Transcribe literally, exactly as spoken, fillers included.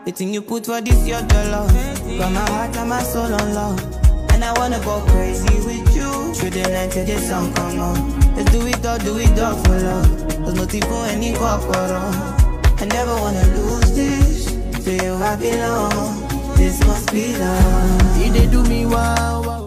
The thing you put for this, your dollar. Got my heart and my soul on love. And I wanna go crazy with you. Through the night till the sun come on. Let's do it all, do it all for love. There's nothing for any corporal. I never wanna lose this. To you I belong. This must be love. You they do me wow, wow.